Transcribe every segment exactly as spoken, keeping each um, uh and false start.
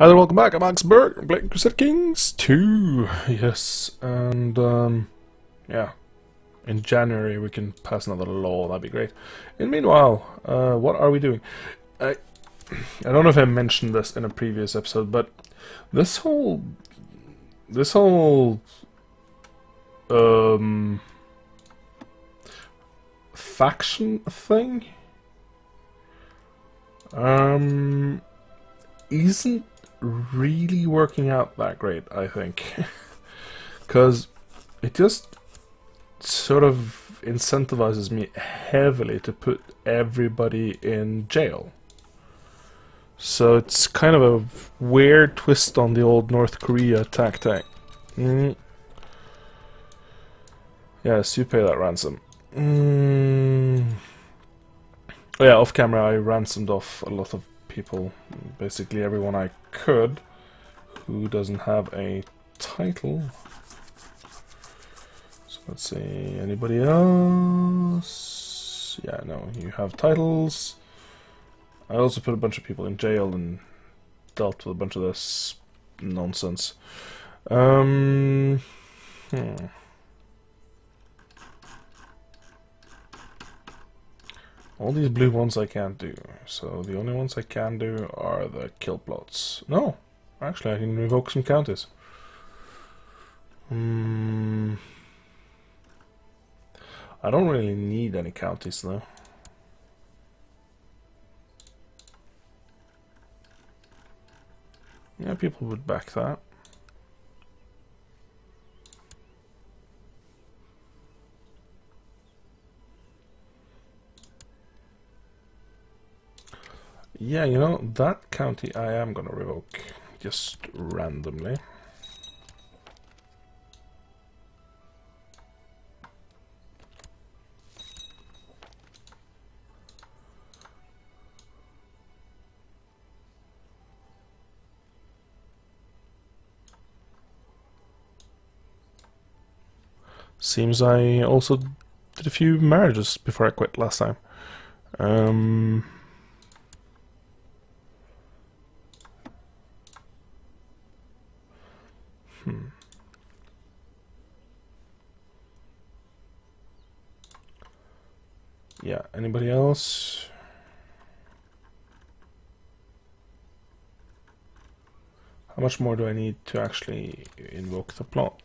Hi there, welcome back. I'm Alex Berg. I'm playing Crusader Kings two. Yes, and um, yeah, in January we can pass another law. That'd be great. And meanwhile, uh, what are we doing? I I don't know if I mentioned this in a previous episode, but this whole this whole um faction thing um isn't really working out that great, I think. Because it just sort of incentivizes me heavily to put everybody in jail. So it's kind of a weird twist on the old North Korea tactic. Mm. Yes, you pay that ransom. Mm. Oh yeah, off camera I ransomed off a lot of people, basically everyone I could, who doesn't have a title. So let's see, anybody else? Yeah, no, you have titles. I also put a bunch of people in jail and dealt with a bunch of this nonsense. Um, hmm. All these blue ones I can't do, so the only ones I can do are the kill plots. No, actually I can revoke some counties. Hmm. I don't really need any counties though. Yeah, people would back that. Yeah, you know, that county I am gonna revoke, just randomly. Seems I also did a few marriages before I quit last time. Um... Hmm. Yeah, anybody else? How much more do I need to actually invoke the plot?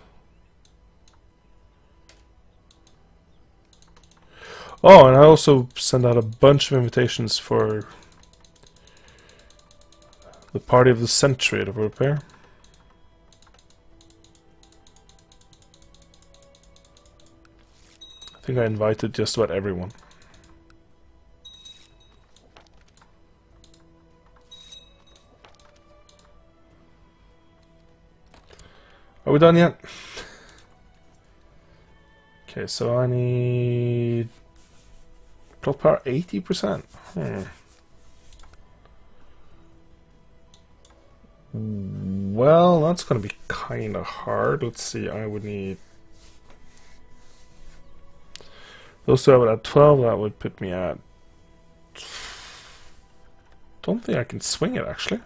Oh, and I also send out a bunch of invitations for the party of the century to prepare. I think I invited just about everyone. Are we done yet? Okay, so I need plot power eighty percent. Hmm. Well, that's gonna be kinda hard. Let's see, I would need those two. I would add twelve, that would put me at... Don't think I can swing it actually.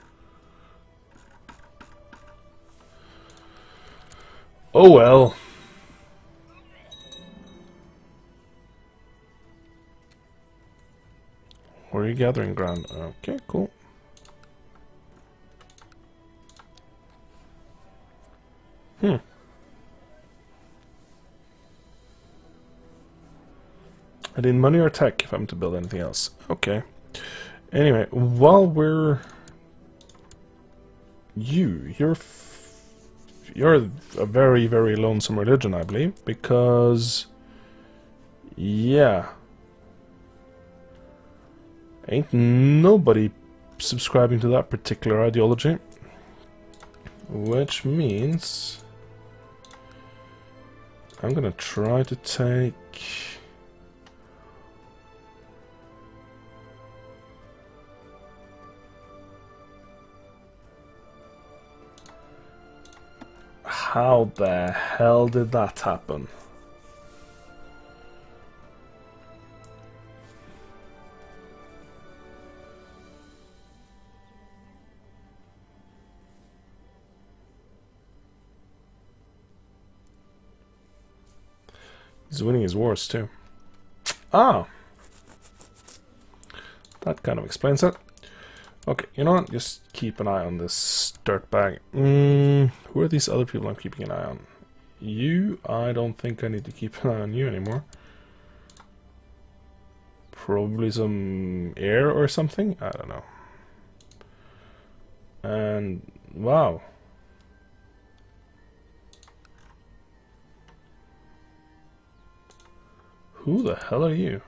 Oh well. Where are you gathering ground? Okay, cool. Hmm. I need money or tech if I'm to build anything else. Okay. Anyway, while we're... You, you're... F you're a very, very lonesome religion, I believe, because... Yeah. Ain't nobody subscribing to that particular ideology. Which means... I'm gonna try to take... How the hell did that happen? He's winning his wars too. Ah! That kind of explains it. Okay, you know what? Just keep an eye on this dirtbag. Mm, who are these other people I'm keeping an eye on? You, I don't think I need to keep an eye on you anymore. Probably some air or something? I don't know. And, wow. Who the hell are you?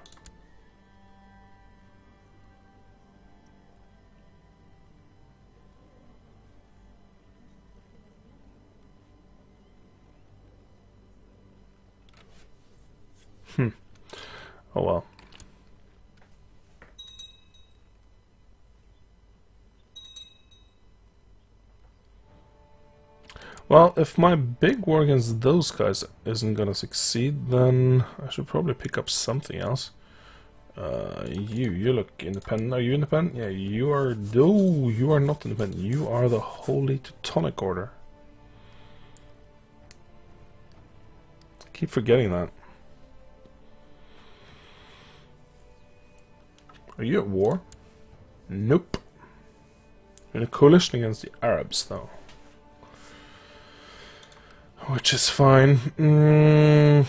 Hmm. Oh well. Well, if my big war against those guys isn't gonna succeed, then I should probably pick up something else. Uh, you, you look independent. Are you independent? Yeah, you are. No, you are not independent. You are the Holy Teutonic Order. Keep forgetting that. Are you at war? Nope. You're in a coalition against the Arabs, though. Which is fine. Mm.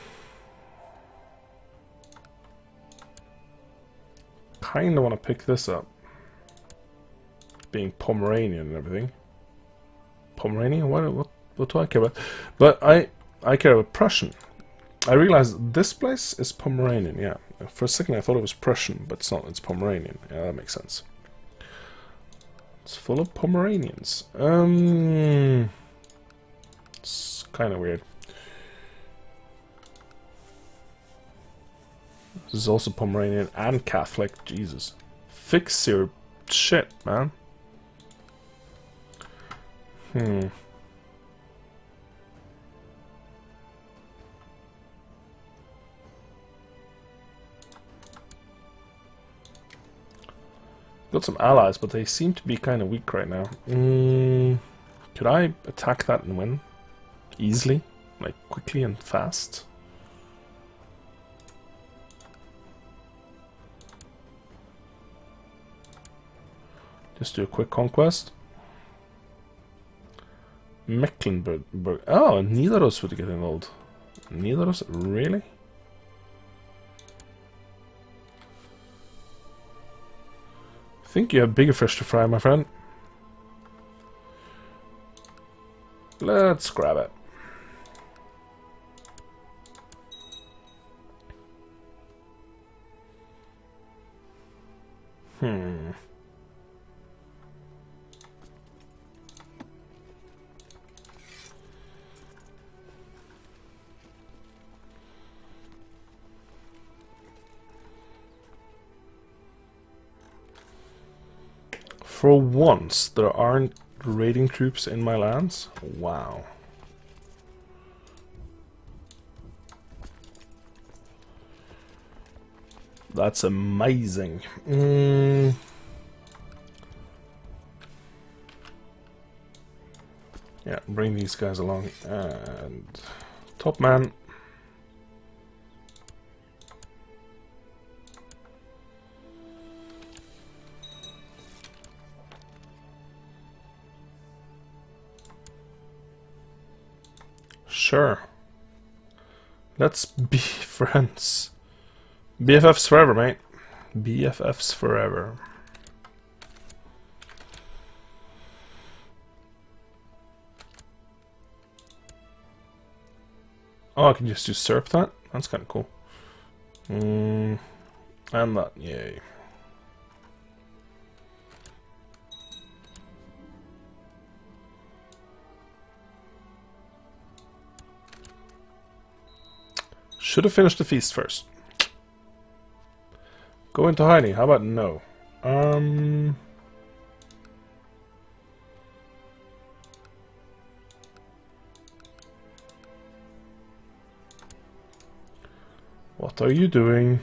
Kinda want to pick this up. Being Pomeranian and everything. Pomeranian? What, what, what do I care about? But I, I care about Prussian. I realized this place is Pomeranian, yeah. For a second I thought it was Prussian, but it's not, it's Pomeranian. Yeah, that makes sense. It's full of Pomeranians. Um, it's kind of weird. This is also Pomeranian and Catholic. Jesus. Fix your shit, man. Hmm. Got some allies, but they seem to be kind of weak right now. Mm, could I attack that and win? Easily? Like, quickly and fast? Just do a quick conquest. Mecklenburg. Oh, Nidaros would get involved. Nidaros? Really? I think you have bigger fish to fry, my friend. Let's grab it. Hmm. For once, there aren't raiding troops in my lands. Wow. That's amazing. Mm. Yeah, bring these guys along. And top man. Sure. Let's be friends. B F Fs forever, mate. B F Fs forever. Oh, I can just usurp that? That's kind of cool. Mm, and that, yay. Should have finished the feast first. Go into hiding. How about no? Um. What are you doing?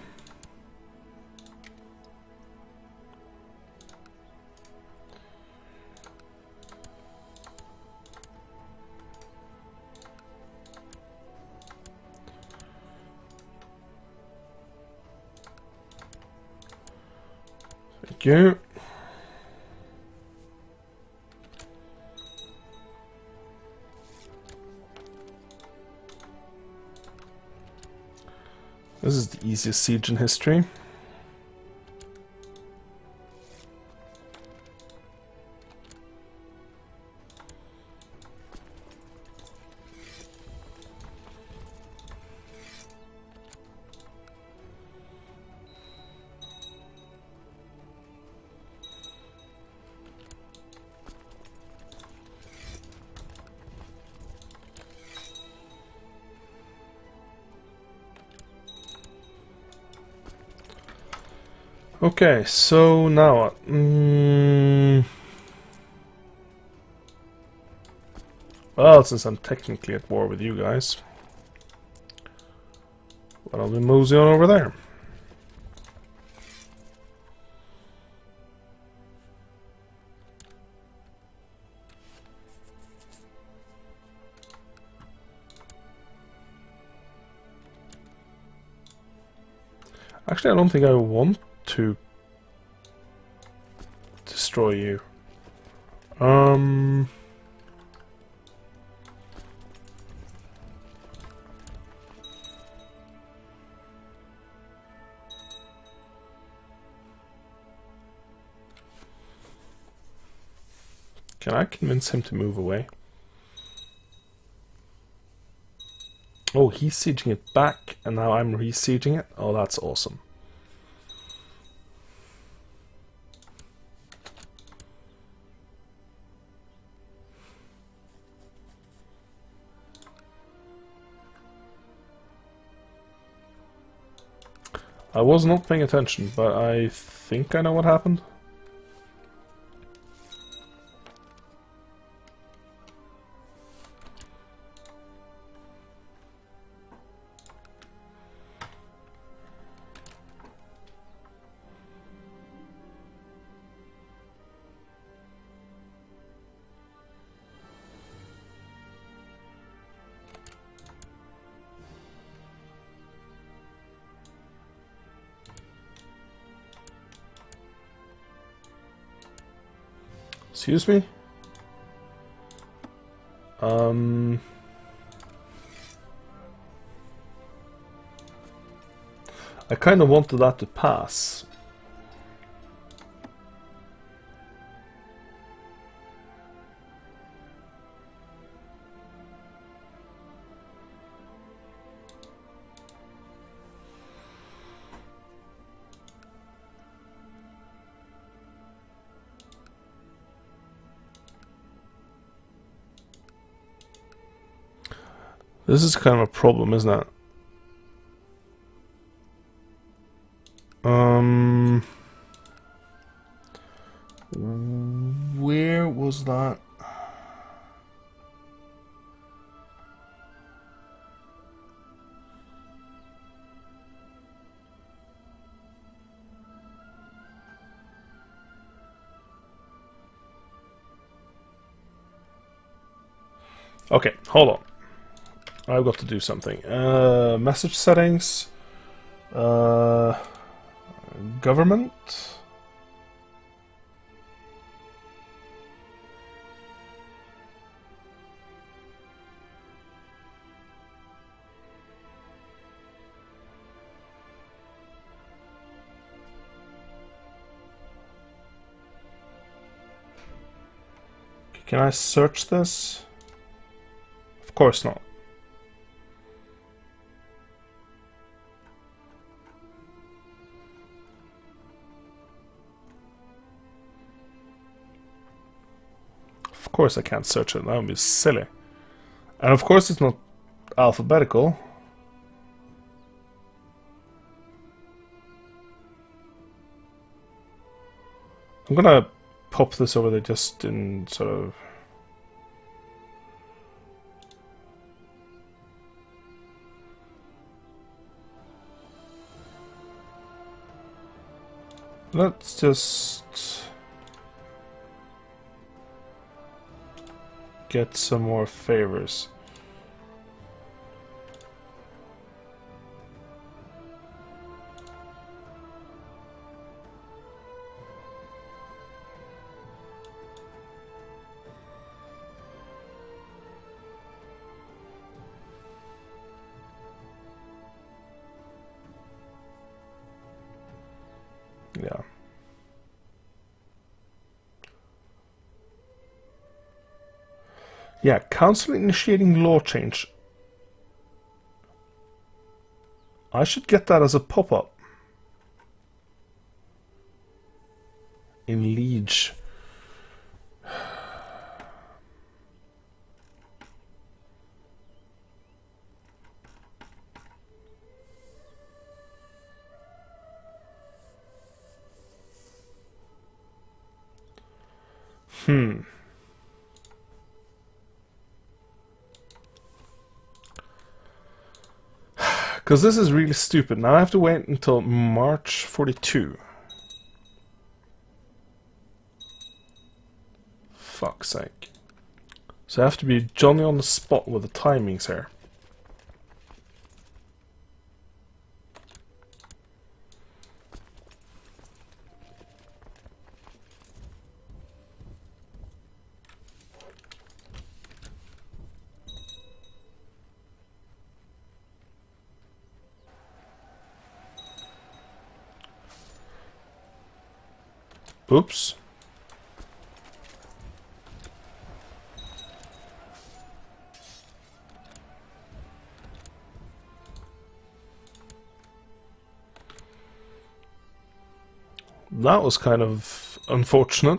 Thank you. This is the easiest siege in history. Okay, so now what? Mm. Well, since I'm technically at war with you guys, well, I'll be mosey on over there. Actually, I don't think I want to destroy you. Um... Can I convince him to move away? Oh, he's sieging it back, and now I'm re-sieging it? Oh, that's awesome. I was not paying attention, but I think I know what happened. Excuse me? Um... I kind of wanted that to pass. This is kind of a problem, isn't it? Um, where was that? Okay, hold on. I've got to do something. Uh, message settings. Uh, government. Can I search this? Of course not. Of course I can't search it, that would be silly. And of course it's not alphabetical. I'm gonna pop this over there just in sort of... Let's just get some more favors. Yeah, council initiating law change. I should get that as a pop-up. In Liege. Hmm. Because this is really stupid. Now I have to wait until March forty-two. Fuck's sake. So I have to be Johnny on the spot with the timings here. Oops. That was kind of unfortunate.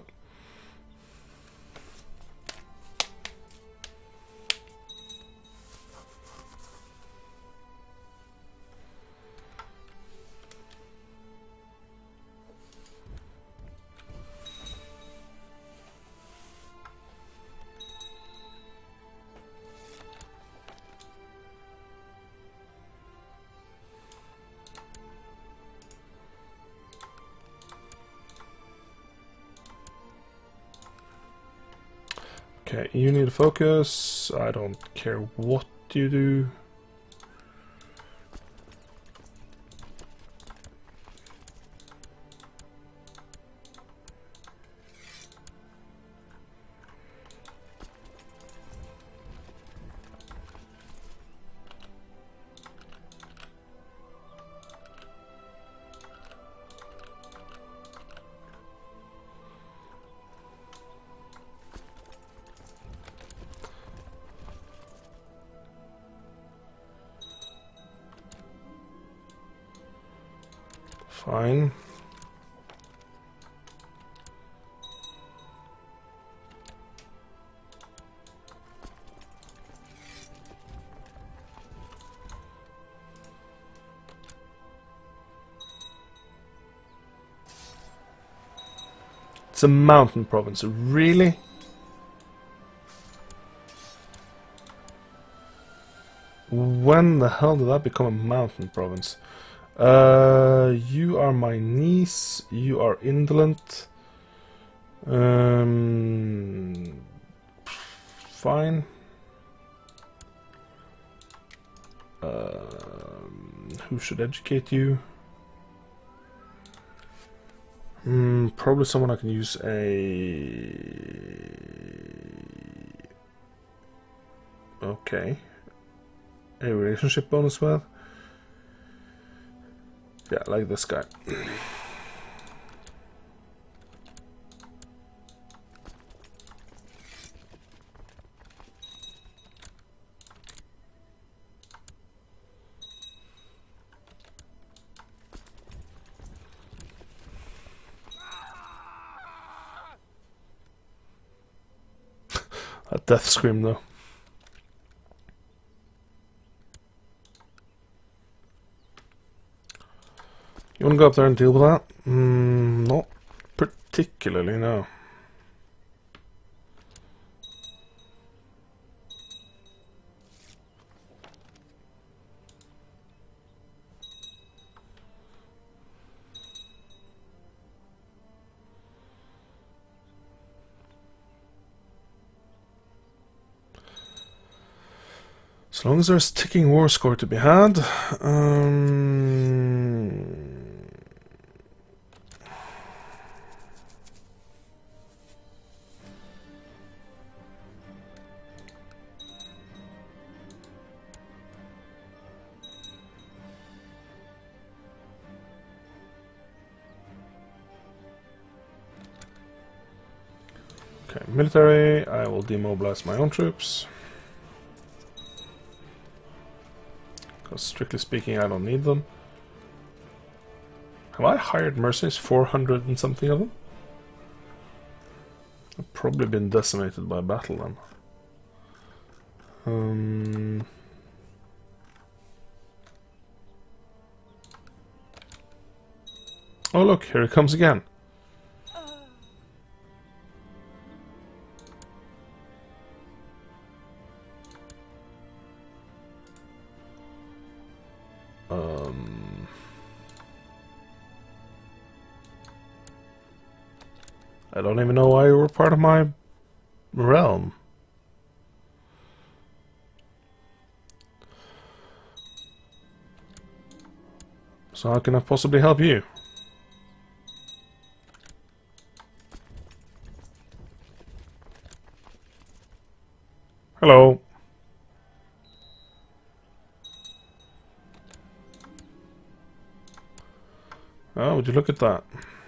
Okay, you need to focus. I don't care what you do. Fine. It's a mountain province, really? When the hell did that become a mountain province? Uh, you are my niece. You are indolent. Um, fine. Um, who should educate you? Hmm, probably someone I can use a. Okay. A relationship bonus with. Yeah, like this guy. A death scream though. You want to go up there and deal with that? Mm, not particularly, no. As long as there's ticking war score to be had. Um, Okay, military, I will demobilize my own troops. Because strictly speaking, I don't need them. Have I hired mercenaries? four hundred and something of them? I've probably been decimated by battle then. Um... Oh look, here it comes again. Um, I don't even know why you were part of my realm. So how can I possibly help you? Hello. Oh, would you look at that?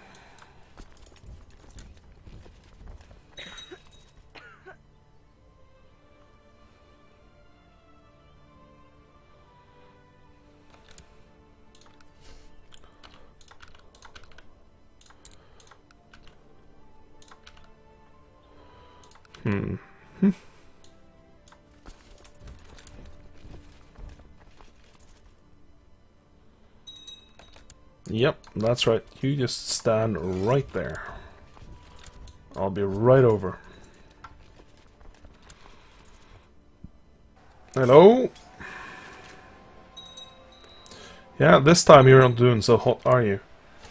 Hmm. Yep, that's right. You just stand right there. I'll be right over. Hello? Yeah, this time you're not doing so hot, are you?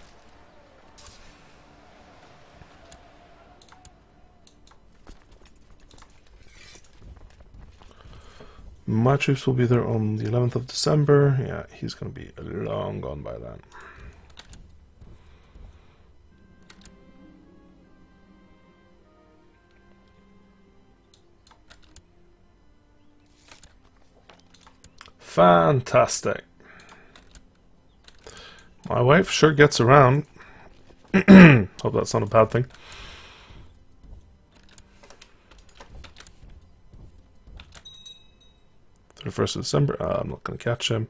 My troops will be there on the eleventh of December. Yeah, he's gonna be long gone by then. Fantastic. My wife sure gets around. Hope that's not a bad thing. thirty-first of December. Uh, I'm not going to catch him.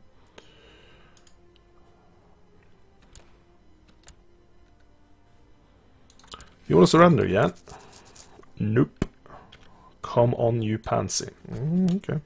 You want to surrender yet? Nope. Come on, you pansy. Mm, okay.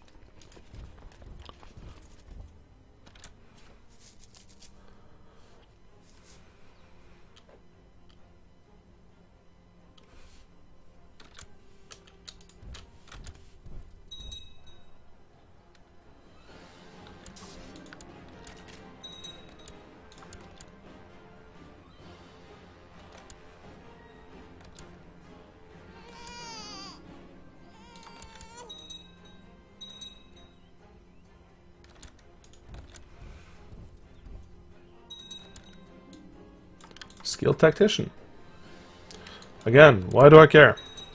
Skilled tactician. Again, why do I care?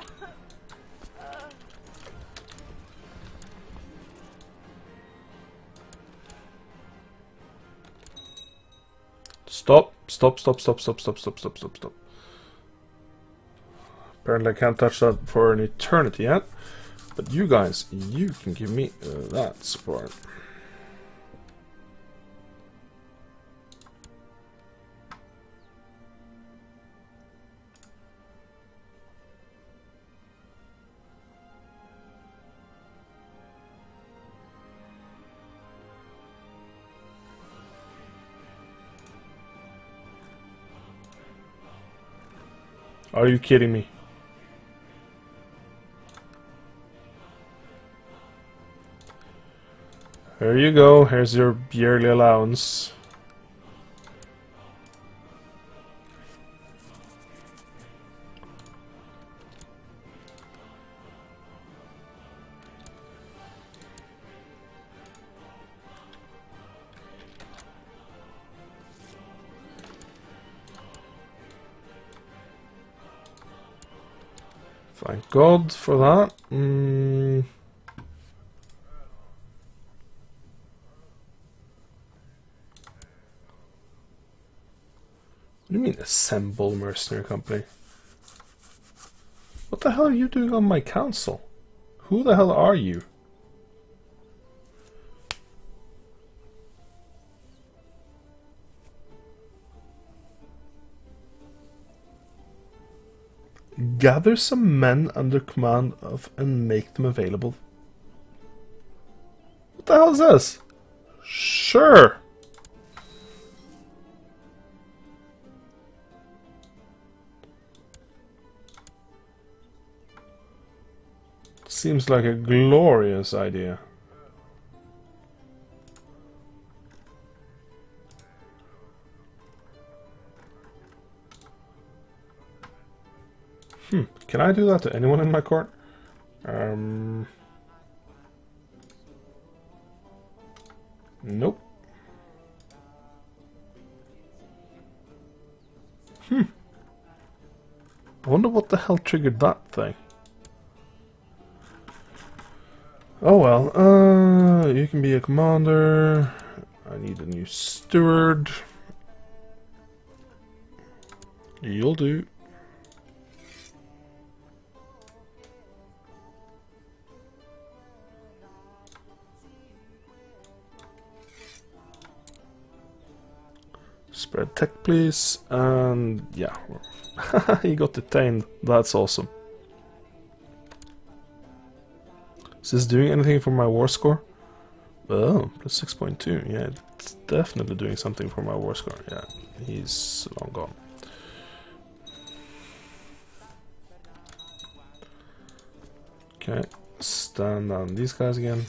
Stop, stop, stop, stop, stop, stop, stop, stop, stop, stop. Apparently I can't touch that for an eternity yet. But you guys, you can give me uh, that support. Are you kidding me? Here you go, here's your yearly allowance. Thank God for that. Mm. What do you mean, assemble mercenary company? What the hell are you doing on my council? Who the hell are you? Gather some men under command of and make them available. What the hell is this? Sure. Seems like a glorious idea. Hmm, can I do that to anyone in my court? Um... Nope. Hmm. I wonder what the hell triggered that thing. Oh well, uh, you can be a commander. I need a new steward. You'll do. Spread tech, please. And yeah, he got detained. That's awesome. Is this doing anything for my war score? Oh, plus six point two. Yeah, it's definitely doing something for my war score. Yeah, he's long gone. Okay, stand on these guys again.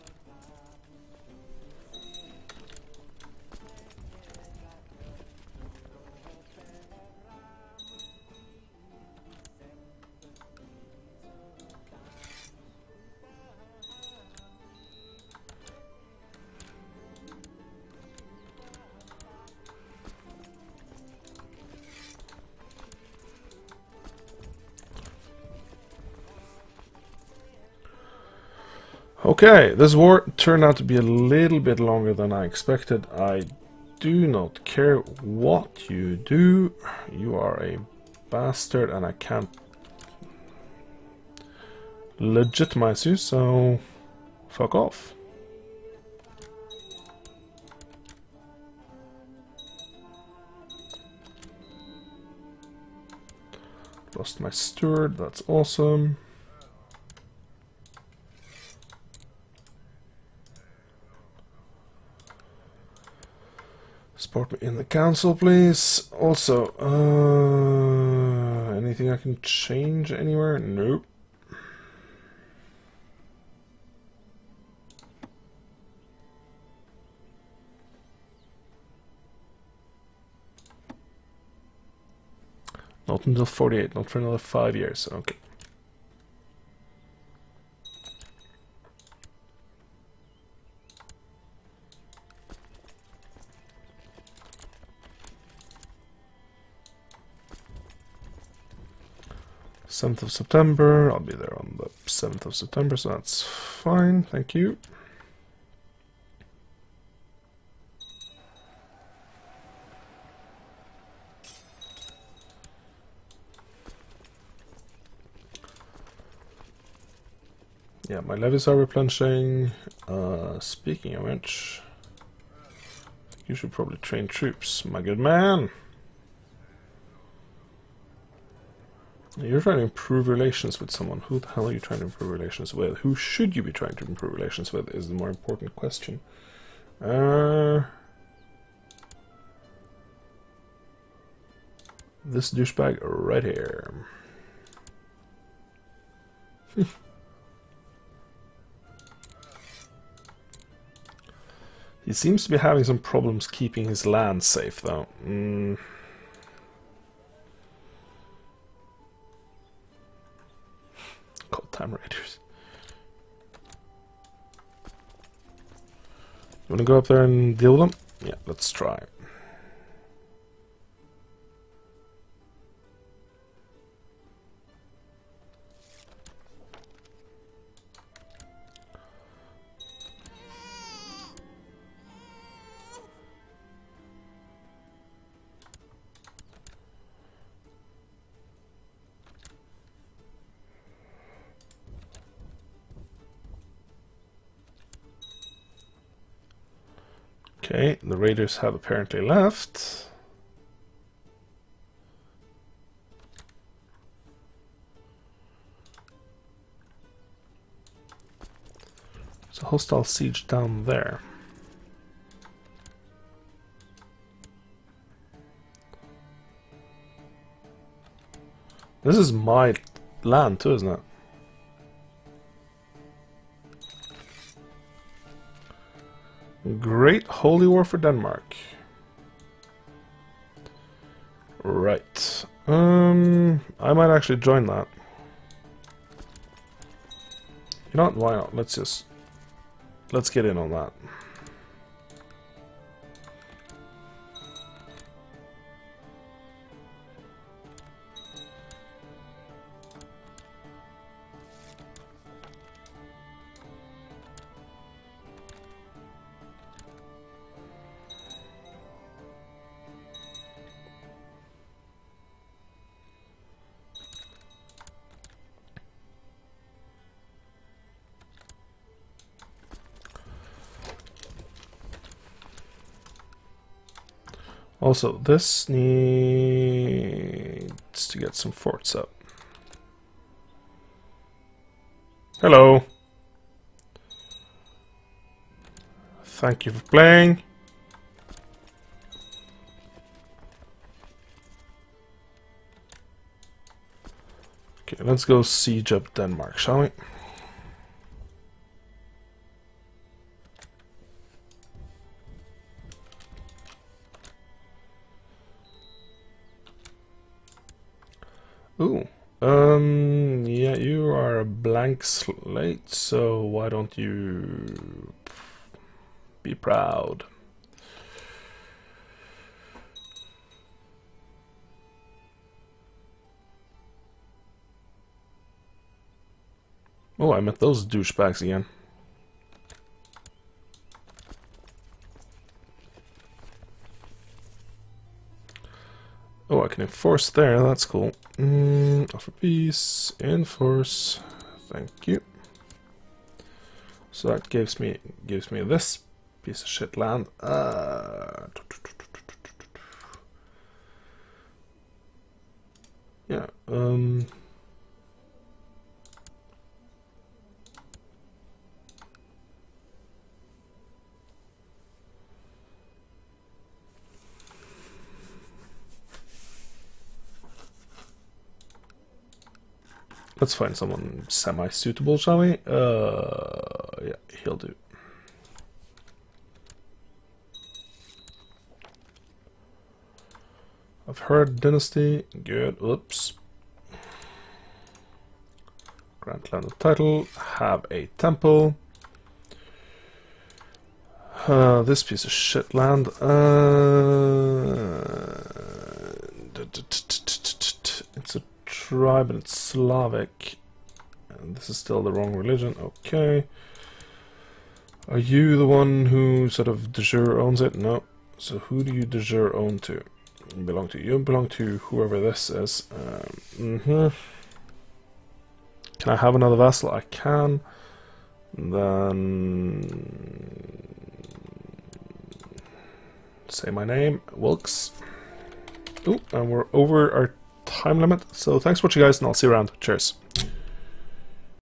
Okay, this war turned out to be a little bit longer than I expected. I do not care what you do. You are a bastard and I can't legitimize you, so fuck off. Lost my steward, that's awesome. Support me in the council, please. Also, uh, anything I can change anywhere? Nope. Not until forty-eight, not for another five years. Okay. seventh of September, I'll be there on the seventh of September, so that's fine, thank you. Yeah, my levies are replenishing. Uh, speaking of which, you should probably train troops, my good man. You're trying to improve relations with someone. Who the hell are you trying to improve relations with? Who should you be trying to improve relations with is the more important question. Uh, this douchebag right here. He seems to be having some problems keeping his land safe, though. Mm. God damn raiders. You wanna go up there and deal with them? Yeah, let's try. Okay, the raiders have apparently left. There's a hostile siege down there. This is my land too, isn't it? Great Holy War for Denmark. Right. Um, I might actually join that. You know what? Why not? Let's just... Let's get in on that. Also, this needs to get some forts up. Hello. Thank you for playing. Okay, let's go siege up Denmark, shall we? Ooh, um, yeah, you are a blank slate, so why don't you be proud? Oh, I met those douchebags again. Oh, I can enforce there, that's cool. Mm, offer peace, enforce, thank you. So that gives me gives me this piece of shit land. Uh, yeah, um... let's find someone semi-suitable, shall we? Uh, yeah, he'll do. I've heard dynasty. Good. Oops. Grant land of title. Have a temple. Uh, this piece of shit land. Uh, it's a tribe and it's Slavic, and this is still the wrong religion. Okay, are you the one who sort of de jure owns it? No. So who do you de jure own to? You belong to you belong to whoever this is. Um, mm-hmm. Can I have another vassal? I can. Then say my name, Wilkes. Ooh, and we're over our time limit. So thanks for watching, guys, and I'll see you around. Cheers.